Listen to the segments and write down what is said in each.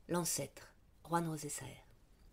L'ancêtre, Juan José Saer.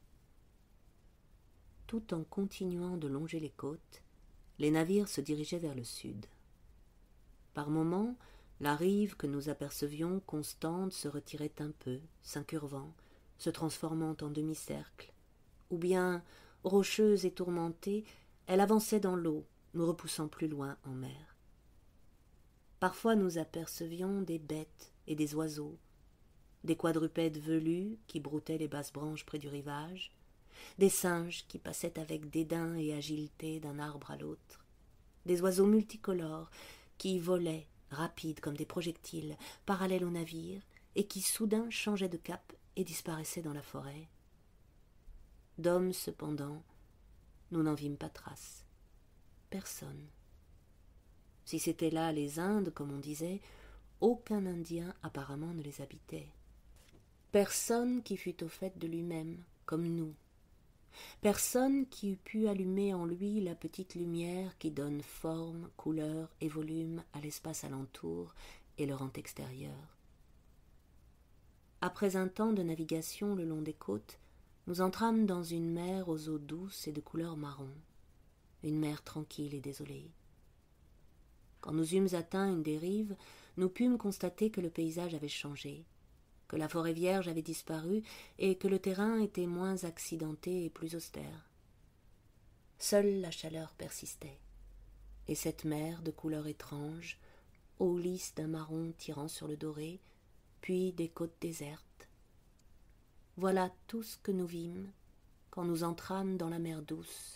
Tout en continuant de longer les côtes, les navires se dirigeaient vers le sud. Par moments, la rive que nous apercevions constante se retirait un peu, s'incurvant, se transformant en demi-cercle, ou bien, rocheuse et tourmentée, elle avançait dans l'eau, nous repoussant plus loin en mer. Parfois nous apercevions des bêtes et des oiseaux, des quadrupèdes velus qui broutaient les basses branches près du rivage, des singes qui passaient avec dédain et agilité d'un arbre à l'autre, des oiseaux multicolores qui volaient, rapides comme des projectiles, parallèles au navire, et qui soudain changeaient de cap et disparaissaient dans la forêt. D'hommes, cependant, nous n'en vîmes pas trace. Personne. Si c'étaient là les Indes, comme on disait, aucun Indien apparemment ne les habitait. Personne qui fût au fait de lui-même, comme nous. Personne qui eût pu allumer en lui la petite lumière qui donne forme, couleur et volume à l'espace alentour et le rend extérieur. Après un temps de navigation le long des côtes, nous entrâmes dans une mer aux eaux douces et de couleur marron, une mer tranquille et désolée. Quand nous eûmes atteint une des rives, nous pûmes constater que le paysage avait changé, que la forêt vierge avait disparu et que le terrain était moins accidenté et plus austère. Seule la chaleur persistait, et cette mer de couleur étrange, eau lisse d'un marron tirant sur le doré, puis des côtes désertes. Voilà tout ce que nous vîmes quand nous entrâmes dans la mer douce.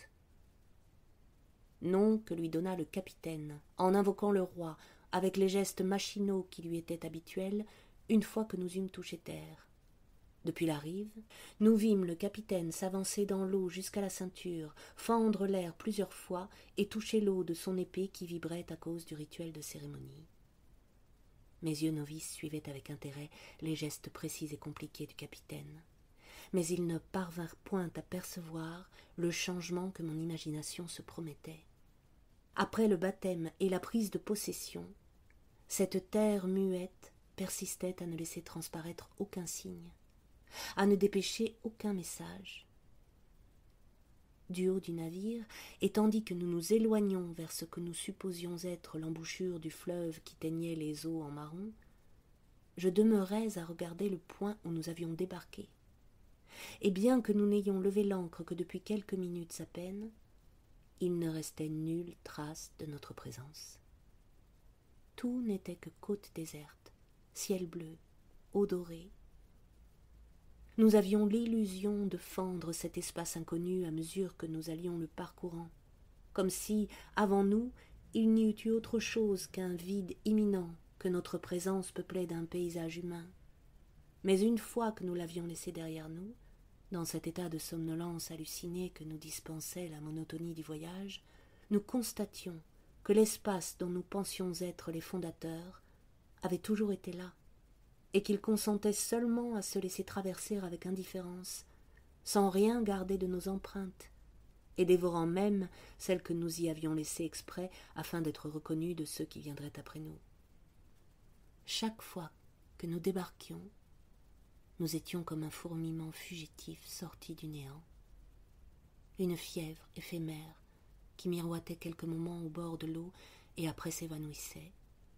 Nom que lui donna le capitaine, en invoquant le roi, avec les gestes machinaux qui lui étaient habituels, une fois que nous eûmes touché terre. Depuis la rive, nous vîmes le capitaine s'avancer dans l'eau jusqu'à la ceinture, fendre l'air plusieurs fois et toucher l'eau de son épée qui vibrait à cause du rituel de cérémonie. Mes yeux novices suivaient avec intérêt les gestes précis et compliqués du capitaine, mais ils ne parvinrent point à percevoir le changement que mon imagination se promettait. Après le baptême et la prise de possession, cette terre muette persistait à ne laisser transparaître aucun signe, à ne dépêcher aucun message. Du haut du navire, et tandis que nous nous éloignions vers ce que nous supposions être l'embouchure du fleuve qui teignait les eaux en marron, je demeurais à regarder le point où nous avions débarqué. Et bien que nous n'ayons levé l'ancre que depuis quelques minutes à peine, il ne restait nulle trace de notre présence. Tout n'était que côte déserte, ciel bleu, eau dorée. Nous avions l'illusion de fendre cet espace inconnu à mesure que nous allions le parcourant, comme si, avant nous, il n'y eût eu autre chose qu'un vide imminent que notre présence peuplée d'un paysage humain. Mais une fois que nous l'avions laissé derrière nous, dans cet état de somnolence hallucinée que nous dispensait la monotonie du voyage, nous constations que l'espace dont nous pensions être les fondateurs avait toujours été là, et qu'il consentait seulement à se laisser traverser avec indifférence, sans rien garder de nos empreintes, et dévorant même celles que nous y avions laissées exprès afin d'être reconnus de ceux qui viendraient après nous. Chaque fois que nous débarquions, nous étions comme un fourmillement fugitif sorti du néant, une fièvre éphémère qui miroitait quelques moments au bord de l'eau et après s'évanouissait.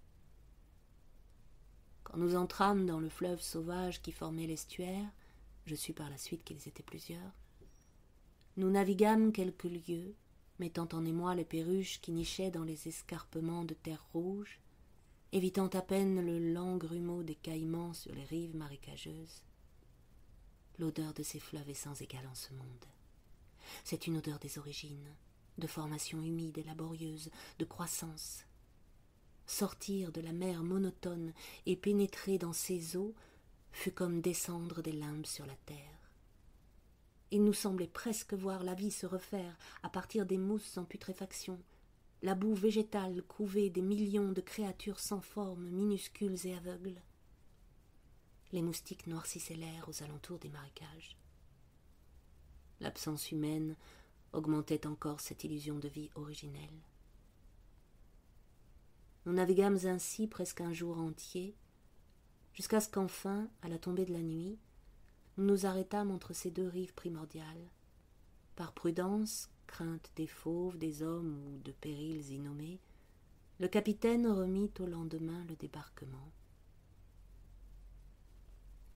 Quand nous entrâmes dans le fleuve sauvage qui formait l'estuaire, je sus par la suite qu'ils étaient plusieurs, nous naviguâmes quelques lieues, mettant en émoi les perruches qui nichaient dans les escarpements de terre rouge, évitant à peine le lent grumeau des caïmans sur les rives marécageuses. L'odeur de ces fleuves est sans égal en ce monde. C'est une odeur des origines, de formation humide et laborieuse, de croissance. Sortir de la mer monotone et pénétrer dans ses eaux fut comme descendre des limbes sur la terre. Il nous semblait presque voir la vie se refaire à partir des mousses en putréfaction, la boue végétale couvée des millions de créatures sans forme, minuscules et aveugles. Les moustiques noircissaient l'air aux alentours des marécages. L'absence humaine augmentait encore cette illusion de vie originelle. Nous naviguâmes ainsi presque un jour entier, jusqu'à ce qu'enfin, à la tombée de la nuit, nous nous arrêtâmes entre ces deux rives primordiales. Par prudence, crainte des fauves, des hommes ou de périls innommés, le capitaine remit au lendemain le débarquement.